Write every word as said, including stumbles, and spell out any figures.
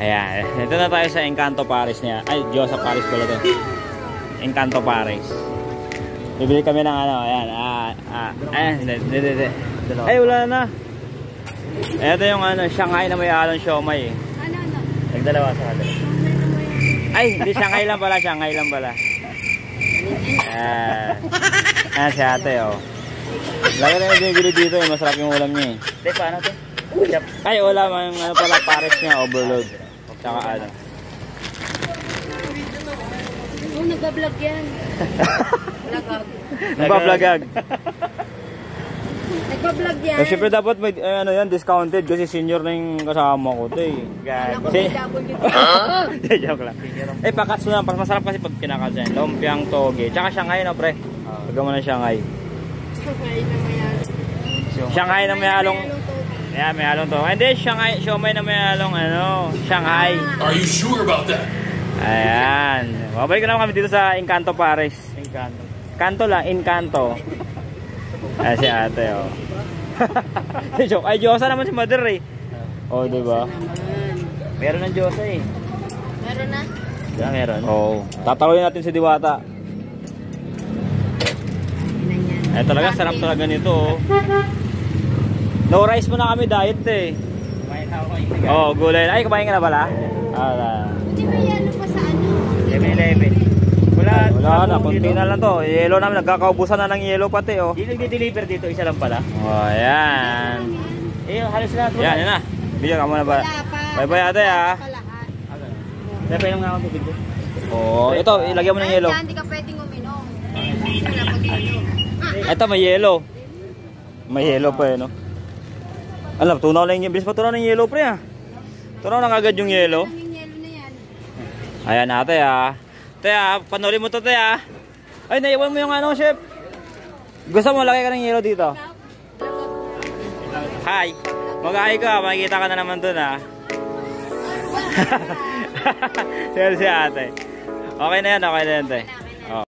Ayan, ito na tayo sa Encanto Paris niya. Ay, Diyosa Paris pala ito. Encanto Paris. Bibili kami ng ano, ayan. Ah, ah, ayan, hindi, hindi, hindi. Ay, wala na. Ito yung ano, Shanghai na may halong siomay eh. Ano, ano? Nagdalawa sa kanila. Ay, hindi Shanghai lang pala, Shanghai lang pala. Ayan. Ayan si ate, oh. Lagi na yung bibili dito eh, masarap yung ulam niya eh. Hindi, paano ito? Ay, ulam, yung ano pala, Paris niya, overload. Tsaka ano. Oh, nagbablog yan. Nagbablog. Nagbablagag. Nagbablog yan. Eh, syempre dapat may eh, ano yan, discounted kasi senior na yung kasama ko ito eh. Alam ko Si may double dito. joke lang. Eh, pakats na, mas masarap kasi pag kinakats yan. Lumpiang toge. Tsaka Shanghai na pre. Pagka mo na Shanghai. Shanghai na may halong. Shanghai na may halong. Ayan, may halong to. Hindi, Shanghai, siomay na may halong ano, Shanghai. Are you sure about that? Ayan. Babalik na naman kami dito sa Encanto Paris. Encanto. Kanto lang, Encanto. Ayan si ate, oh. Joke. Ay, Diyosa naman si mother eh. Oh, diba? Meron ng Diyosa eh. Meron na? Diba meron? Oo. Tatawin natin si Diwata. Yan. Eh, talaga, sarap talaga nito, oh. No rice muna kami, diet eh. Kumain na ako kayo. Oo, oh, gulay. Ay, kumain ka na pala? Ah, Hindi ba yan pa sa ano? seven eleven. Wala, wala na, kunti na lang to. Yelo namin, nagkakaubusan na ng yelo pati, oh. Di nag-deliver dito, isa lang pala. Oh, ayan. Eh, halos lahat. Yan, yan na. Bigyan ka muna ba? Wala pa. Bye-bye ate, ah. Palahan. Kaya pa yung nga akong tubig ko. Oo, oh, ito, ilagyan mo ng yelo. Ay, hindi ka pwedeng uminom. Wala pag yelo. Ito, may yelo. May yelo pa eh, no? Alam, tunaw lang yung bilis pa tunaw ng yelo, pre, ah. Tunaw lang agad yung yelo. Yung yelo na yan. Ayan ate, ah. Te, ah, panoorin mo to, te, ah. Ay, naiwan mo yung ano, chef. Gusto mo, lagay ka ng yelo dito. Hi. Mag-hi ka, makikita ka na naman dun, ah. Sige si ate. Okay na yan, okay na yan, te.